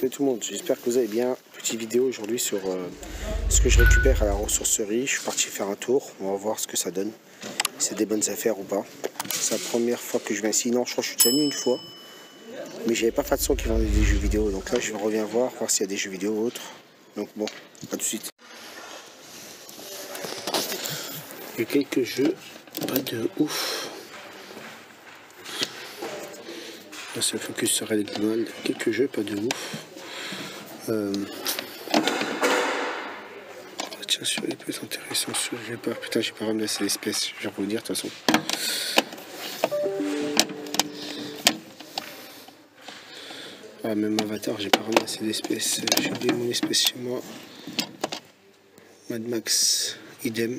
Salut tout le monde, j'espère que vous allez bien. Petite vidéo aujourd'hui sur ce que je récupère à la ressourcerie. Je suis parti faire un tour, on va voir ce que ça donne. Si c'est des bonnes affaires ou pas. C'est la première fois que je viens ici. Non, je crois que je suis déjà venu une fois. Mais j'avais pas fait de son qui vendait des jeux vidéo. Donc là, je reviens voir s'il y a des jeux vidéo ou autres. Donc bon, à tout de suite. Il y a quelques jeux, pas de ouf. Là, c'est le focus sur Red Gold. Quelques jeux, pas de ouf. Tiens, celui-là peut être intéressant. J'ai pas. Putain, j'ai pas ramassé l'espèce. Je vais vous le dire de toute façon. Ah, même Avatar, j'ai pas ramassé l'espèce. J'ai oublié mon espèce chez moi. Mad Max, idem.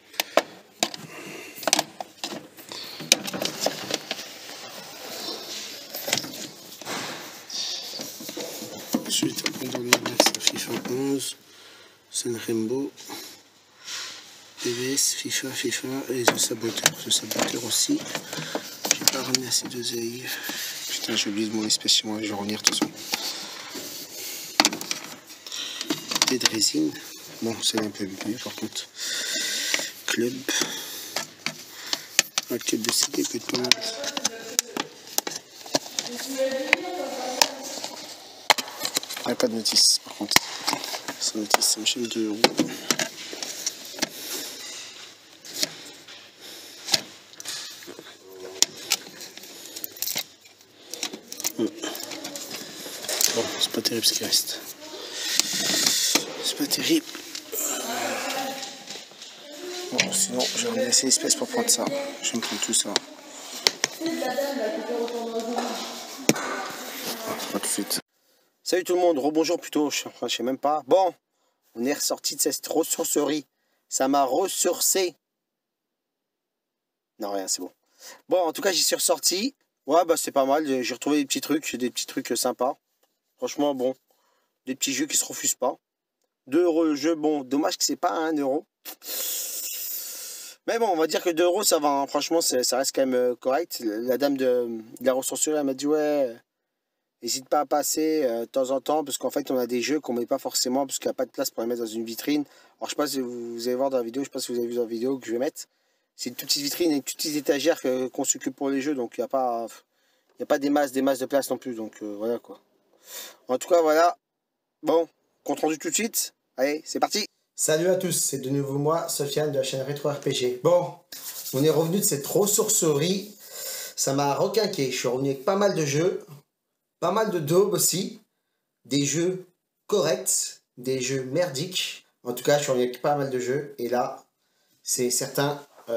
Ensuite, on dans Mad Max, FIFA 11, Sun Rainbow, PVS, FIFA et The Saboteur. The Saboteur aussi. J'ai pas ramené assez d'oseille. Putain, j'ai oublié mon espèce chez moi, je vais revenir de toute façon. Et de résine. Bon, c'est un peu mieux par contre. Club. Un club de CD peut être pas mal. Ah, pas de notice par contre. Sans notice, c'est une chaîne de euros. Bon, c'est pas terrible ce qui reste. C'est pas terrible. Bon, sinon, je vais laisser l'espèce pour prendre ça. Je vais me prendre tout ça. À tout de suite. Salut tout le monde, rebonjour plutôt, je sais même pas. Bon, on est ressorti de cette ressourcerie. Ça m'a ressourcé. Non, rien, c'est bon. Bon, en tout cas, j'y suis ressorti. Ouais, bah c'est pas mal. J'ai retrouvé des petits trucs sympas. Franchement, bon, des petits jeux qui se refusent pas. 2 € le jeu, bon, dommage que c'est pas 1 €. Mais bon, on va dire que 2 € ça va, hein. Franchement, ça reste quand même correct. La dame de la ressourcerie, elle m'a dit, ouais, n'hésite pas à passer de temps en temps, parce qu'en fait, on a des jeux qu'on met pas forcément, parce qu'il n'y a pas de place pour les mettre dans une vitrine. Alors, je sais pas si vous allez voir dans la vidéo, je sais pas si vous avez vu dans la vidéo que je vais mettre. C'est une toute petite vitrine et une toute petite étagère qu'on s'occupe pour les jeux, donc il n'y a pas des masses de place non plus, donc voilà quoi. En tout cas, voilà. Bon, compte rendu tout de suite. Allez, c'est parti. Salut à tous, c'est de nouveau moi, Sofiane de la chaîne Retro RPG. Bon, on est revenu de cette ressourcerie. Ça m'a requinqué. Je suis revenu avec pas mal de jeux, pas mal de daubes aussi, des jeux corrects, des jeux merdiques. En tout cas, je suis revenu avec pas mal de jeux. Et là, c'est certain,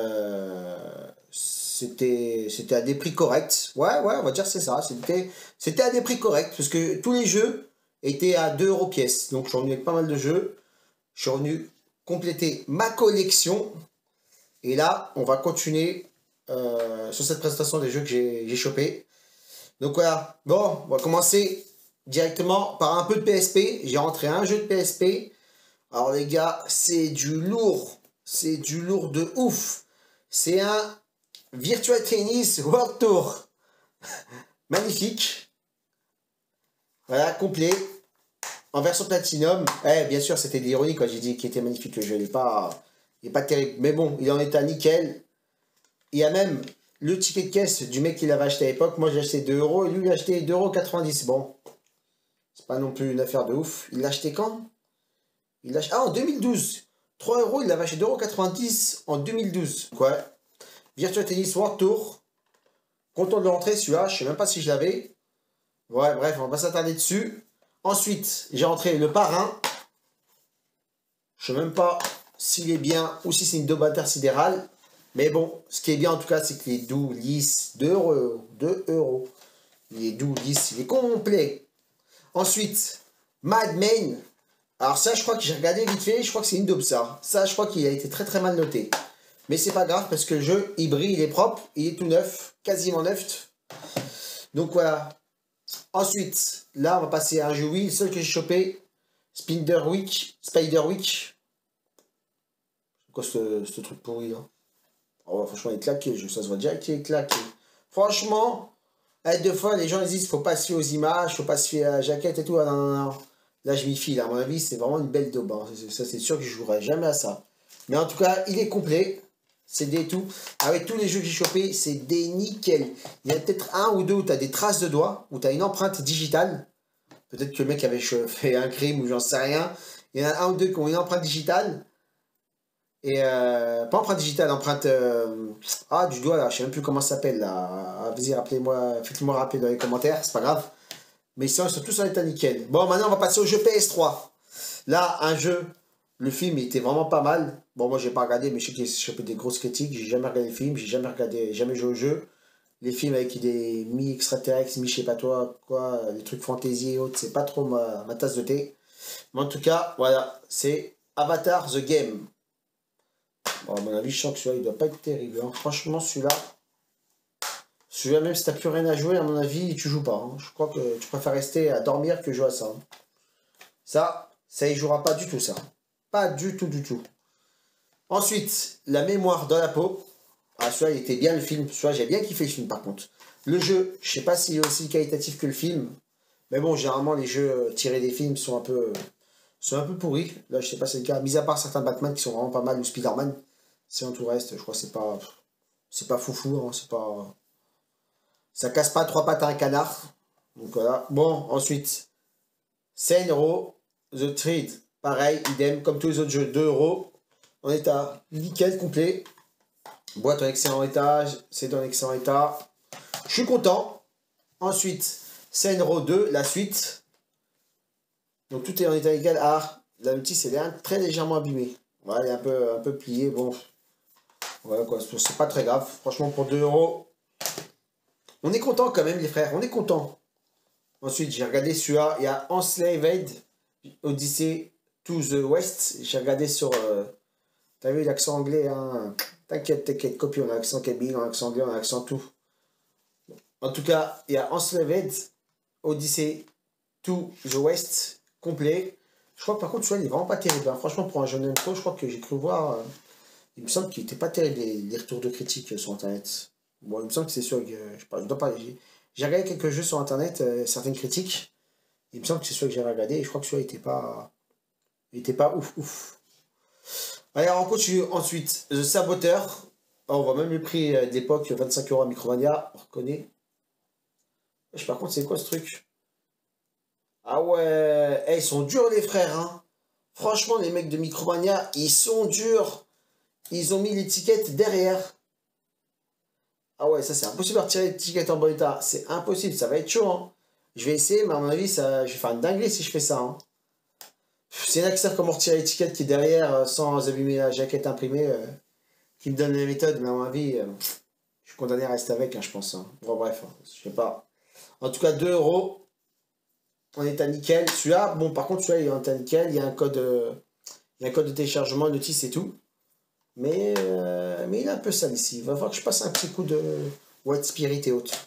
c'était à des prix corrects. Ouais, on va dire c'est ça. C'était à des prix corrects parce que tous les jeux étaient à 2 € pièce. Donc, je suis revenu avec pas mal de jeux. Je suis revenu compléter ma collection. Et là, on va continuer sur cette présentation des jeux que j'ai chopés. Donc voilà. Bon, on va commencer directement par un peu de PSP. J'ai rentré un jeu de PSP. Alors les gars, c'est du lourd. C'est du lourd de ouf. C'est un Virtua Tennis World Tour. Magnifique. Voilà, complet. En version Platinum, bien sûr, c'était de l'ironie quand j'ai dit qu'il était magnifique le jeu. Il n'est pas terrible. Mais bon, il en est à nickel. Il y a même le ticket de caisse du mec qui l'avait acheté à l'époque. Moi, j'ai acheté 2 € et lui, il a acheté 2,90 €. Bon, c'est pas non plus une affaire de ouf. Il l'a acheté quand? En 2012. 3 €, il l'avait acheté 2,90 € en 2012. Ouais. Virtua Tennis World Tour. Content de le rentrer, celui-là. Je sais même pas si je l'avais. Ouais, bref, on va pas s'attarder dessus. Ensuite, j'ai rentré le parrain. Je ne sais même pas s'il est bien ou si c'est une daube intersidérale. Mais bon, ce qui est bien en tout cas, c'est qu'il est doux, lisse, 2 €. 2 €. Il est doux, lisse, il est complet. Ensuite, Mad Men. Alors ça, je crois que j'ai regardé vite fait, je crois que c'est une daube ça. Ça, je crois qu'il a été très très mal noté. Mais c'est pas grave parce que le jeu, il brille, il est propre, il est tout neuf, quasiment neuf. Donc voilà. Ensuite, là, on va passer à un jeu Wii, le seul que j'ai chopé, Spiderwick. C'est quoi ce truc pourri là? Oh, franchement, il est claqué, le jeu, ça se voit direct qu'il est claqué. Franchement, Eh, deux fois, les gens ils disent faut pas se fier aux images, faut pas se fier à la jaquette et tout. Ah, non, non, non. Là, je m'y fie. Là. À mon avis, c'est vraiment une belle daube. Hein. Ça, c'est sûr que je jouerai jamais à ça. Mais en tout cas, il est complet. C'est des tout. Avec tous les jeux que j'ai chopés, c'est des nickel. Il y a peut-être un ou deux où tu as des traces de doigts, où tu as une empreinte digitale. Peut-être que le mec avait fait un crime ou j'en sais rien. Il y en a un ou deux qui ont une empreinte digitale. Et pas empreinte digitale, empreinte du doigt là, je sais même plus comment ça s'appelle là. Ah, vas-y, rappelez-moi, faites-moi rappeler dans les commentaires, c'est pas grave. Mais sinon, ils sont tous en état nickel. Bon, maintenant on va passer au jeu PS3. Là, un jeu, le film il était vraiment pas mal. Bon, moi j'ai pas regardé, mais je sais qu'il s'est chopé des grosses critiques. J'ai jamais regardé le film, j'ai jamais regardé, jamais joué au jeu. Les films avec des mi-extraterrestres, mi-je sais pas toi, quoi, les trucs fantasy et autres, c'est pas trop ma tasse de thé. Mais en tout cas, voilà, c'est Avatar The Game. Bon, à mon avis, je sens que celui-là, il doit pas être terrible. Hein. Franchement, celui-là, même si t'as plus rien à jouer, à mon avis, tu joues pas. Hein. Je crois que tu préfères rester à dormir que jouer à ça. Hein. Ça y jouera pas du tout, ça. Pas du tout, du tout. Ensuite, la mémoire dans la peau. Ah, celui-là, il était bien le film. Celui-là, j'ai bien kiffé le film, par contre. Le jeu, je sais pas s'il est aussi qualitatif que le film. Mais bon, généralement, les jeux tirés des films sont un peu pourris. Là, je sais pas si c'est le cas. Mis à part certains Batman qui sont vraiment pas mal, ou Spider-Man. Sinon, tout reste, je crois que c'est pas foufou. Hein, c'est pas, ça casse pas trois pattes à un canard. Donc voilà. Bon, ensuite, Senro, The Trade. Pareil, idem, comme tous les autres jeux, 2 euros. En état nickel, complet. Boîte en excellent état, c'est en excellent état. Je suis content. Ensuite, Senro 2, la suite. Donc tout est en état nickel. Ah, la notice, elle est très légèrement abîmée. Voilà, elle est un peu pliée. Bon, voilà quoi, c'est pas très grave. Franchement, pour 2 euros, on est content quand même, les frères. On est content. Ensuite, j'ai regardé celui-là. Il y a Enslaved Odyssey to the West. J'ai regardé sur. T'as vu l'accent anglais, hein? T'inquiète, copie, on a l'accent kabyle, on a l'accent anglais, on a l'accent tout. En tout cas, il y a Enslaved Odyssey to the West, complet. Je crois que par contre, celui-là, il est vraiment pas terrible. Hein. Franchement, pour un jeune info, je crois que j'ai cru voir. Il me semble qu'il était pas terrible, les retours de critiques sur Internet. Bon, il me semble que c'est sûr que. Je dois pas. J'ai regardé quelques jeux sur Internet, certaines critiques. Il me semble que c'est celui que j'ai regardé et je crois que celui-là était pas. Il était pas ouf, ouf. Alors, on continue ensuite. The Saboteur. Oh, on voit même le prix de l'époque, 25 euros à Micromania. On reconnaît. Par contre, c'est quoi ce truc? Ah ouais. Ils sont durs, les frères. Hein. Franchement, les mecs de Micromania, ils sont durs. Ils ont mis l'étiquette derrière. Ah ouais, ça c'est impossible de retirer l'étiquette en bon état. C'est impossible, ça va être chaud. Hein. Je vais essayer, mais à mon avis, je vais faire une dinguerie si je fais ça. Hein. C'est là que savent comment retirer l'étiquette qui est derrière sans abîmer la jaquette imprimée qui me donne les méthodes, mais à mon avis, je suis condamné à rester avec, hein, je pense. Hein. Bon, bref, hein, je sais pas. En tout cas, 2 euros. On est à nickel. Celui-là, bon, par contre, celui-là, il est en état nickel. Il y a un code, de téléchargement, notice et tout. Mais il est un peu sale ici. Il va falloir que je passe un petit coup de White Spirit et autres.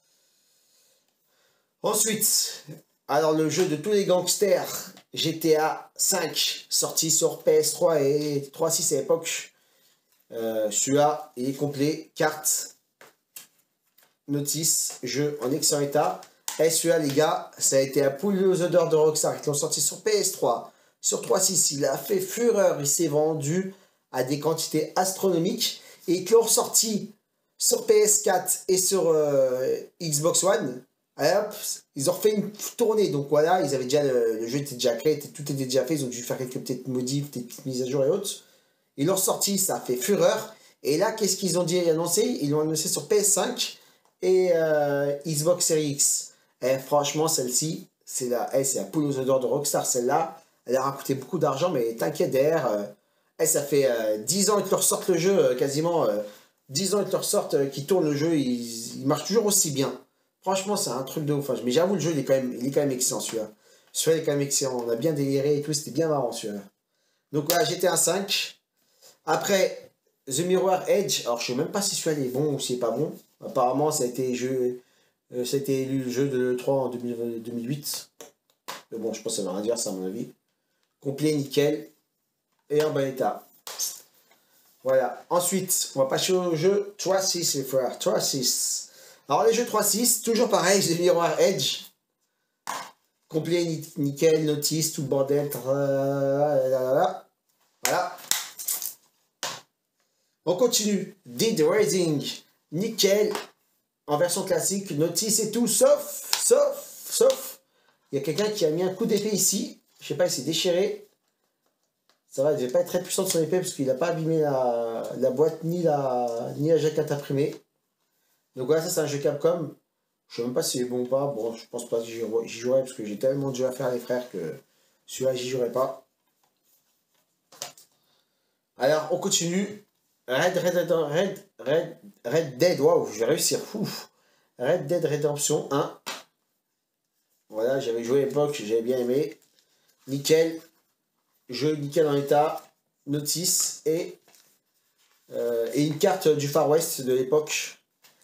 Ensuite, alors le jeu de tous les gangsters, GTA 5, sorti sur PS3 et 3.6 à l'époque. Celui-là, il est complet. Carte, notice, jeu en excellent état. Et celui-là, les gars, ça a été à pouler aux odeurs de Rockstar. Ils l'ont sorti sur PS3, sur 3.6. Il a fait fureur. Il s'est vendu à des quantités astronomiques. Et ils l'ont ressorti sur PS4 et sur Xbox One. Hop, ils ont refait une tournée. Donc voilà, ils avaient déjà le jeu était déjà créé, tout était déjà fait. Ils ont dû faire quelques petites modifs, des petites mises à jour et autres. Ils l'ont sorti, ça a fait fureur. Et là, qu'est-ce qu'ils ont dit et annoncé? Ils l'ont annoncé sur PS5 et Xbox Series X. Et franchement, celle-ci, c'est la poule aux odeurs de Rockstar. Celle-là, elle a coûté beaucoup d'argent, mais t'inquiète derrière. Ça fait 10 ans qu'ils te ressortent le jeu, quasiment 10 ans qu'ils te ressortent, qu'ils tournent le jeu, il marche toujours aussi bien. Franchement, c'est un truc de ouf. Mais j'avoue, le jeu, il est quand même excellent, celui-là. Celui-là, il est quand même excellent. On a bien déliré et tout, c'était bien marrant, celui-là. Donc voilà, GTA 5. Après, The Mirror Edge. Alors, je sais même pas si celui-là est bon ou s'il est pas bon. Apparemment, ça a été élu le jeu de l'E3 en 2008. Mais bon, je pense que ça va rien dire, ça, à mon avis. Complet, nickel. Et en bon état. Voilà. Ensuite, on va passer au jeu 3.6, les frères. 3.6. Alors les jeux 3.6, toujours pareil, j'ai le miroir Edge. Complet, nickel, notice, tout le bordel. Voilà. On continue. Dead Rising, nickel. En version classique, notice et tout, sauf. Il y a quelqu'un qui a mis un coup d'épée ici. Je sais pas, il s'est déchiré. Ça va, il devait pas être très puissant de son épée parce qu'il n'a pas abîmé la boîte ni la jaquette imprimée. Donc voilà, ça c'est un jeu Capcom. Je sais même pas si c'est bon ou pas. Bon, je pense pas que j'y jouerai parce que j'ai tellement de jeux à faire les frères que celui-là j'y jouerai pas. Alors on continue. Red Dead, waouh, je vais réussir. Ouf. Red Dead Redemption 1. Voilà, j'avais joué à l'époque, j'avais bien aimé. Nickel. Jeu nickel en état. Notice et une carte du Far West de l'époque.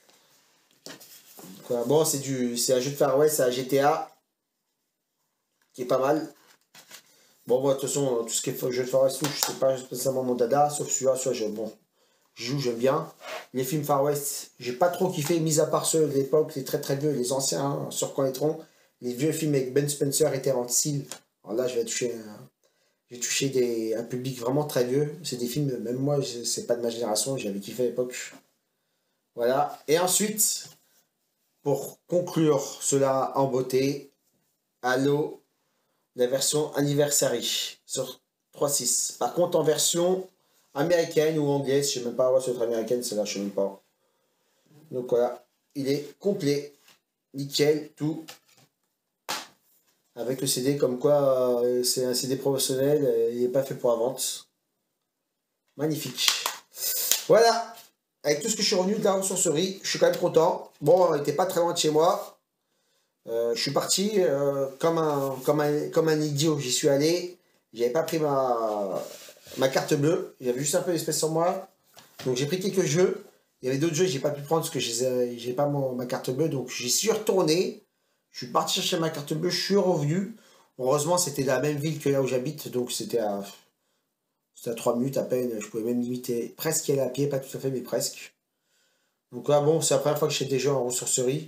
Bon, c'est un jeu de Far West à GTA qui est pas mal. Bon, moi, de toute façon, tout ce qui est jeu de Far West, c'est pas spécialement mon dada, sauf celui-là, je joue, j'aime bien. Les films Far West, j'ai pas trop kiffé, mis à part ceux de l'époque, les très très vieux, les anciens, hein, sur Connaîtront. Les vieux films avec Ben Spencer et Terence Hill. Alors là, je vais toucher un public vraiment très vieux. C'est des films, même moi, c'est pas de ma génération, j'avais kiffé à l'époque. Voilà. Et ensuite, pour conclure cela en beauté, Halo, la version Anniversary sur 3.6. Par contre, en version américaine ou anglaise, je sais même pas, ouais, c'est autre américaine, celle-là, je sais même pas. Donc voilà, il est complet, nickel, tout. Avec le CD, comme quoi c'est un CD professionnel, il n'est pas fait pour la vente. Magnifique. Voilà, avec tout ce que je suis revenu de la ressourcerie, je suis quand même content. Bon, il n'était pas très loin de chez moi. Je suis parti comme un idiot, j'y suis allé. J'avais pas pris ma carte bleue, j'avais juste un peu d'espèce sur moi. Donc j'ai pris quelques jeux. Il y avait d'autres jeux que j'ai pas pu prendre parce que j'ai pas ma carte bleue. Donc j'y suis retourné. Je suis parti chercher ma carte bleue, je suis revenu. Heureusement, c'était la même ville que là où j'habite, donc c'était à 3 minutes à peine. Je pouvais même limiter presque y aller à pied, pas tout à fait, mais presque. Donc là, bon, c'est la première fois que je fais des jeux en ressourcerie.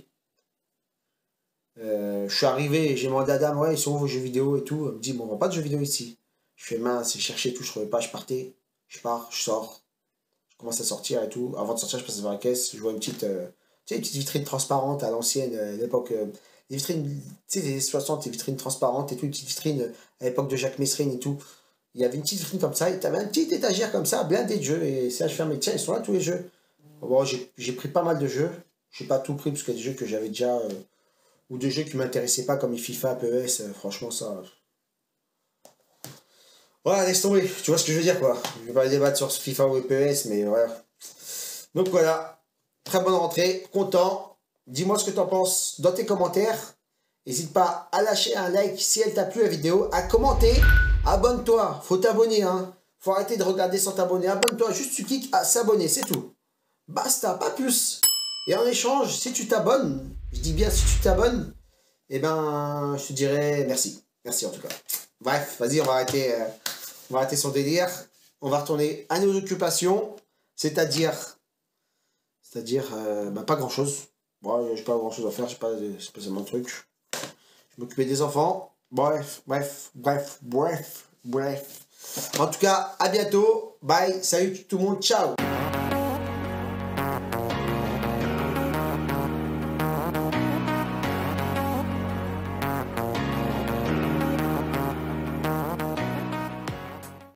Je suis arrivé et j'ai demandé à dame, ouais, ils sont où vos jeux vidéo et tout. Elle me dit, bon, on vend pas de jeux vidéo ici. Je fais mince, j'ai cherché et tout, je trouvais pas, je partais. Je pars, je sors. Je commence à sortir et tout. Avant de sortir, je passe devant la caisse, je vois une petite, une petite vitrine transparente à l'ancienne, à l'époque. Des vitrines, tu sais, des 60, des vitrines transparentes et tout, une petite vitrine à l'époque de Jacques Messrine et tout. Il y avait une petite vitrine comme ça, et tu avais une petite étagère comme ça, blindée de jeux, et ça, je fais, mais tiens, ils sont là tous les jeux. Bon, j'ai pris pas mal de jeux, j'ai pas tout pris parce qu'il y a des jeux que j'avais déjà, ou des jeux qui m'intéressaient pas, comme les FIFA, PES, franchement, ça. Voilà, laisse tomber, tu vois ce que je veux dire, quoi. Je vais pas débattre sur FIFA ou PES, mais voilà. Donc voilà, très bonne rentrée, content. Dis-moi ce que tu en penses dans tes commentaires. N'hésite pas à lâcher un like si elle t'a plu la vidéo, à commenter. Abonne-toi, faut t'abonner, hein. Faut arrêter de regarder sans t'abonner. Abonne-toi, juste tu cliques à s'abonner, c'est tout. Basta, pas plus. Et en échange, si tu t'abonnes, je dis bien si tu t'abonnes, eh ben, je te dirai merci. Merci en tout cas. Bref, vas-y, on va arrêter son délire. On va retourner à nos occupations, c'est-à-dire pas grand-chose. Bon, j'ai pas grand-chose à faire, j'ai pas spécialement de trucs. Je m'occuper des enfants. Bref. En tout cas, à bientôt. Bye, salut tout le monde, ciao.